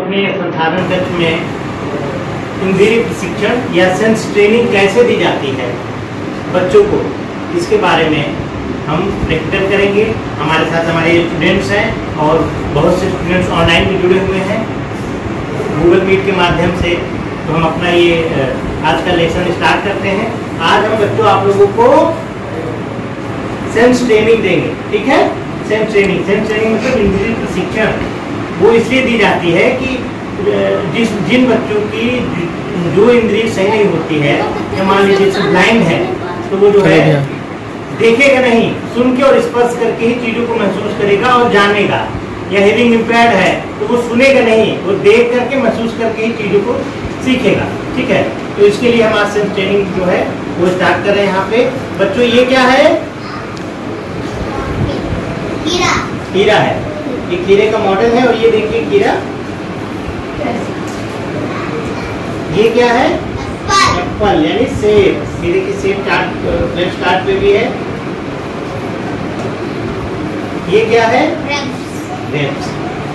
अपने संसाधन कक्ष में इंद्रिय प्रशिक्षण या सेंस ट्रेनिंग कैसे दी जाती है बच्चों को, इसके बारे में हम प्रैक्टिकल करेंगे। हमारे साथ हमारे स्टूडेंट्स हैं और बहुत से स्टूडेंट्स ऑनलाइन भी जुड़े हुए हैं गूगल मीट के माध्यम से। तो हम अपना ये आज का लेसन स्टार्ट करते हैं। आज हम बच्चों आप लोगों को सेंस ट्रेनिंग देंगे, ठीक है। सेंस ट्रेनिंग मतलब इंद्रिय प्रशिक्षण वो इसलिए दी जाती है कि जिन बच्चों की जो इंद्रिय सही नहीं होती है, या मान लीजिए ब्लाइंड है, तो वो जो है देखेगा नहीं, सुन के और स्पर्श करके ही चीजों को महसूस करेगा और जानेगा। या हियरिंग इम्पेयर्ड है तो वो सुनेगा नहीं, वो देख करके महसूस करके ही चीजों को सीखेगा, ठीक है। तो इसके लिए हम आज सेंस ट्रेनिंग जो है वो स्टार्ट कर रहे हैं यहाँ पे। बच्चों ये क्या है? कीड़ा है। ये कीड़े का मॉडल है और ये देखिए कीड़ा। ये क्या है? एप्पल यानी सेब। कीड़े की सेब चार्ट लेफ्ट चार्ट पे भी है। ये क्या है? ग्रेप्स।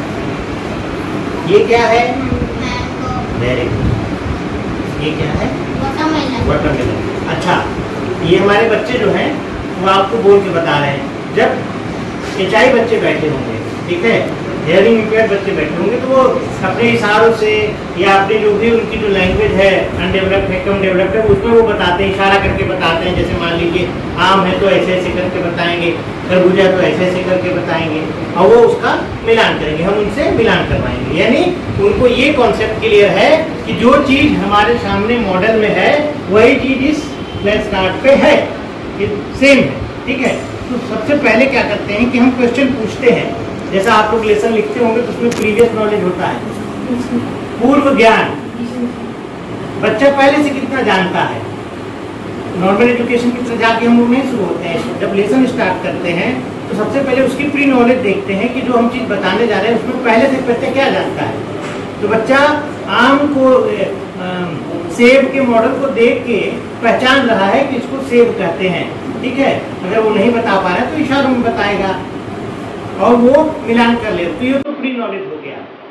ये क्या है? Very good. ये क्या है? वाटरमेलन। अच्छा, ये हमारे बच्चे जो हैं वो आपको बोल के बता रहे हैं। जब HI बच्चे बैठे होंगे, ठीक है, हियरिंग इम्पेयर्ड बच्चे बैठे होंगे, तो वो अपने इशारों से या अपनी जो भी उनकी जो लैंग्वेज है अनडेवलप्ड है, कम डेवलप्ड है, उसमें वो बताते हैं, इशारा करके बताते हैं। जैसे मान लीजिए आम है तो ऐसे ऐसे करके बताएंगे, खरबूजा तो ऐसे ऐसे करके बताएंगे, और वो उसका मिलान करेंगे, हम उनसे मिलान करवाएंगे। यानी उनको ये कॉन्सेप्ट क्लियर है कि जो चीज हमारे सामने मॉडल में है वही चीज इस फ्लैश कार्ड पे है, सेम है, ठीक है। तो सबसे पहले क्या करते हैं कि हम क्वेश्चन पूछते हैं। जैसा आप लोग लेसन लिखते होंगे तो उसमें प्रीवियस नॉलेज होता है, पूर्व ज्ञान। बच्चा पहले से कितना जानता है। नॉर्मल एजुकेशन की तरह जाके हम लोग नहीं शुरू होते हैं। जब लेसन स्टार्ट करते हैं तो सबसे पहले उसकी प्री नॉलेज देखते हैं कि जो हम चीज बताने जा रहे हैं उसमें पहले से बच्चा क्या जानता है। तो बच्चा आम को सेब के मॉडल को देख के पहचान रहा है कि इसको सेब कहते हैं, ठीक है। अगर वो नहीं बता पा रहा है तो इशारों में बताएगा और वो मिलान कर ले। तो ये तो प्री नॉलेज हो गया।